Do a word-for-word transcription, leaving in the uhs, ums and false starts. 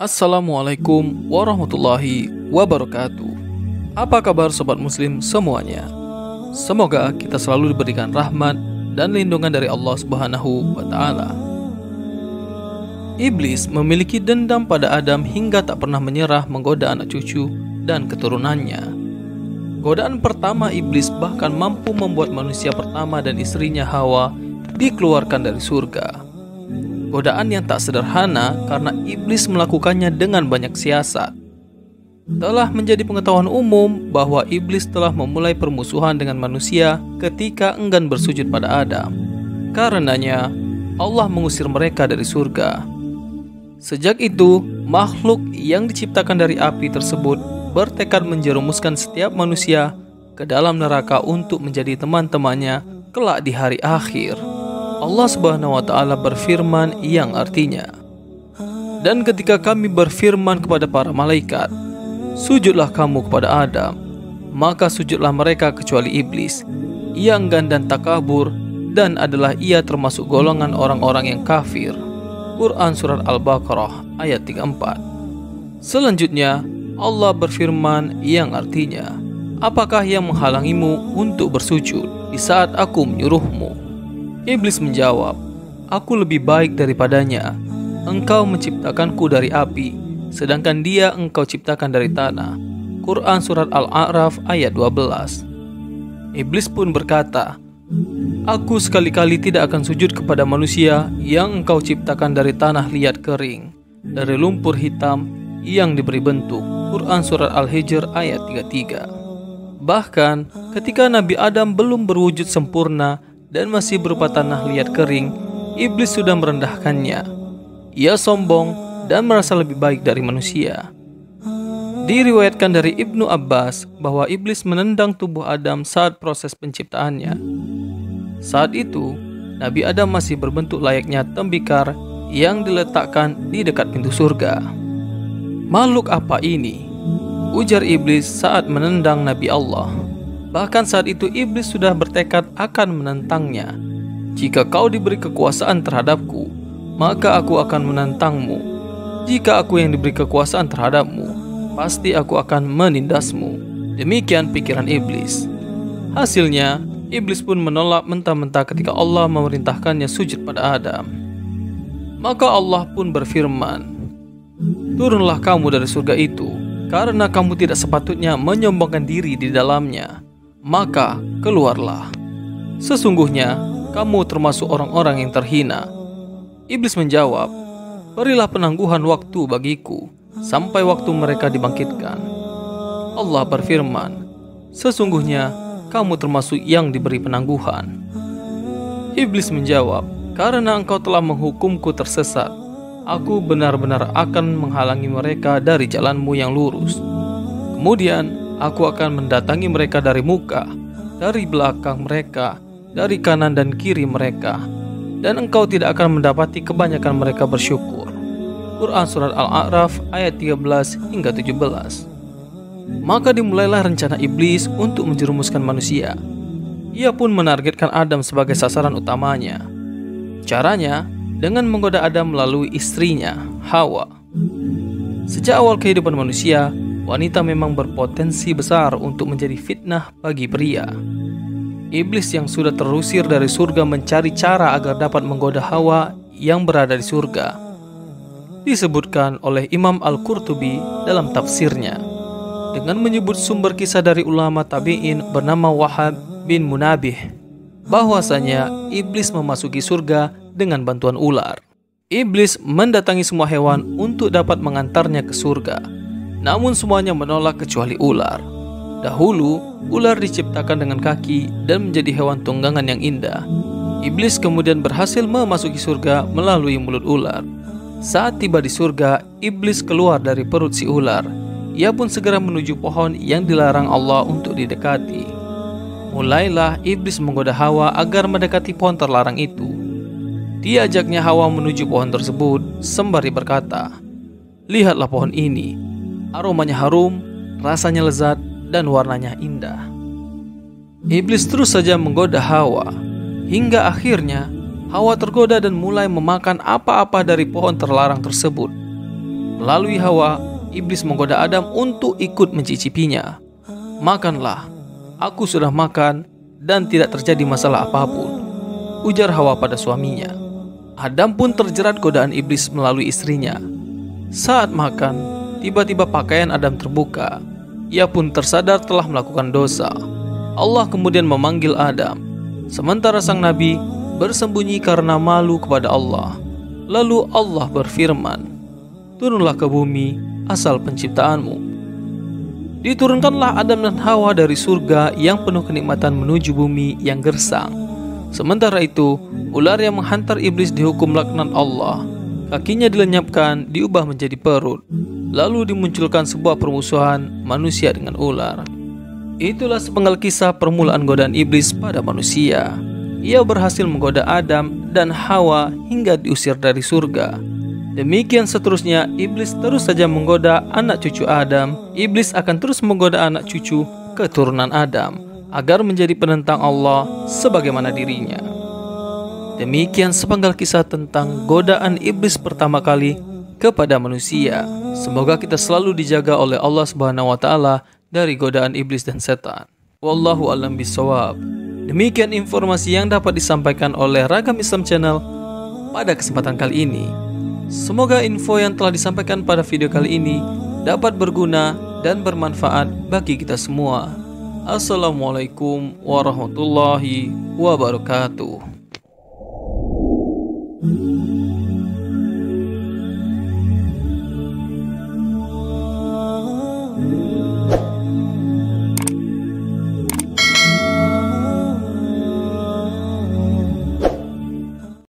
Assalamualaikum warahmatullahi wabarakatuh. Apa kabar sobat muslim semuanya? Semoga kita selalu diberikan rahmat dan lindungan dari Allah Subhanahu wa Ta'ala. Iblis memiliki dendam pada Adam hingga tak pernah menyerah menggoda anak cucu dan keturunannya. Godaan pertama iblis bahkan mampu membuat manusia pertama dan istrinya Hawa dikeluarkan dari surga. Godaan yang tak sederhana karena iblis melakukannya dengan banyak siasat. Telah menjadi pengetahuan umum bahwa iblis telah memulai permusuhan dengan manusia ketika enggan bersujud pada Adam. Karenanya, Allah mengusir mereka dari surga. Sejak itu, makhluk yang diciptakan dari api tersebut bertekad menjerumuskan setiap manusia ke dalam neraka untuk menjadi teman-temannya kelak di hari akhir. Allah Subhanahu wa Ta'ala berfirman yang artinya, "Dan ketika kami berfirman kepada para malaikat, sujudlah kamu kepada Adam, maka sujudlah mereka kecuali iblis. Ia enggan dan takabur, dan adalah ia termasuk golongan orang-orang yang kafir." Quran Surat Al-Baqarah ayat tiga puluh empat. Selanjutnya Allah berfirman yang artinya, "Apakah yang menghalangimu untuk bersujud di saat aku menyuruhmu?" Iblis menjawab, "Aku lebih baik daripadanya. Engkau menciptakanku dari api, sedangkan dia engkau ciptakan dari tanah." Quran Surat Al-A'raf ayat dua belas. Iblis pun berkata, "Aku sekali-kali tidak akan sujud kepada manusia yang engkau ciptakan dari tanah liat kering, dari lumpur hitam yang diberi bentuk." Quran Surat Al-Hijr ayat tiga puluh tiga. Bahkan ketika Nabi Adam belum berwujud sempurna dan masih berupa tanah liat kering, iblis sudah merendahkannya. Ia sombong dan merasa lebih baik dari manusia. Diriwayatkan dari Ibnu Abbas bahwa iblis menendang tubuh Adam saat proses penciptaannya. Saat itu, Nabi Adam masih berbentuk layaknya tembikar yang diletakkan di dekat pintu surga. "Makhluk apa ini?" ujar iblis saat menendang Nabi Allah. Bahkan saat itu iblis sudah bertekad akan menentangnya. "Jika kau diberi kekuasaan terhadapku, maka aku akan menentangmu. Jika aku yang diberi kekuasaan terhadapmu, pasti aku akan menindasmu." Demikian pikiran iblis. Hasilnya, iblis pun menolak mentah-mentah ketika Allah memerintahkannya sujud pada Adam. Maka Allah pun berfirman, "Turunlah kamu dari surga itu, karena kamu tidak sepatutnya menyombongkan diri di dalamnya. Maka keluarlah. Sesungguhnya kamu termasuk orang-orang yang terhina." Iblis menjawab, "Berilah penangguhan waktu bagiku sampai waktu mereka dibangkitkan." Allah berfirman, "Sesungguhnya kamu termasuk yang diberi penangguhan." Iblis menjawab, "Karena engkau telah menghukumku tersesat, aku benar-benar akan menghalangi mereka dari jalanmu yang lurus. Kemudian aku akan mendatangi mereka dari muka, dari belakang mereka, dari kanan dan kiri mereka, dan engkau tidak akan mendapati kebanyakan mereka bersyukur." Quran Surat Al-A'raf ayat tiga belas hingga tujuh belas. Maka dimulailah rencana iblis untuk menjerumuskan manusia. Ia pun menargetkan Adam sebagai sasaran utamanya. Caranya dengan menggoda Adam melalui istrinya, Hawa. Sejak awal kehidupan manusia, wanita memang berpotensi besar untuk menjadi fitnah bagi pria. Iblis yang sudah terusir dari surga mencari cara agar dapat menggoda Hawa yang berada di surga. Disebutkan oleh Imam Al-Qurtubi dalam tafsirnya dengan menyebut sumber kisah dari ulama tabi'in bernama Wahab bin Munabih bahwasanya iblis memasuki surga dengan bantuan ular. Iblis mendatangi semua hewan untuk dapat mengantarnya ke surga. Namun semuanya menolak kecuali ular. Dahulu, ular diciptakan dengan kaki dan menjadi hewan tunggangan yang indah. Iblis kemudian berhasil memasuki surga melalui mulut ular. Saat tiba di surga, iblis keluar dari perut si ular. Ia pun segera menuju pohon yang dilarang Allah untuk didekati. Mulailah iblis menggoda Hawa agar mendekati pohon terlarang itu. Diajaknya Hawa menuju pohon tersebut sembari berkata, "Lihatlah pohon ini. Aromanya harum, rasanya lezat, dan warnanya indah." Iblis terus saja menggoda Hawa, hingga akhirnya Hawa tergoda dan mulai memakan apa-apa dari pohon terlarang tersebut. Melalui Hawa, iblis menggoda Adam untuk ikut mencicipinya. "Makanlah, aku sudah makan dan tidak terjadi masalah apapun," ujar Hawa pada suaminya. Adam pun terjerat godaan iblis melalui istrinya. Saat makan, tiba-tiba pakaian Adam terbuka. Ia pun tersadar telah melakukan dosa. Allah kemudian memanggil Adam, sementara sang nabi bersembunyi karena malu kepada Allah. Lalu Allah berfirman, "Turunlah ke bumi asal penciptaanmu." Diturunkanlah Adam dan Hawa dari surga yang penuh kenikmatan menuju bumi yang gersang. Sementara itu, ular yang menghantar iblis dihukum laknat Allah. Kakinya dilenyapkan, diubah menjadi perut. Lalu dimunculkan sebuah permusuhan manusia dengan ular. Itulah sepenggal kisah permulaan godaan iblis pada manusia. Ia berhasil menggoda Adam dan Hawa hingga diusir dari surga. Demikian seterusnya, iblis terus saja menggoda anak cucu Adam. Iblis akan terus menggoda anak cucu keturunan Adam agar menjadi penentang Allah sebagaimana dirinya. Demikian sepenggal kisah tentang godaan iblis pertama kali kepada manusia. Semoga kita selalu dijaga oleh Allah Subhanahu wa taala dari godaan iblis dan setan. Wallahu a'lam bishawab. Demikian informasi yang dapat disampaikan oleh Ragam Islam Channel pada kesempatan kali ini. Semoga info yang telah disampaikan pada video kali ini dapat berguna dan bermanfaat bagi kita semua. Assalamualaikum warahmatullahi wabarakatuh.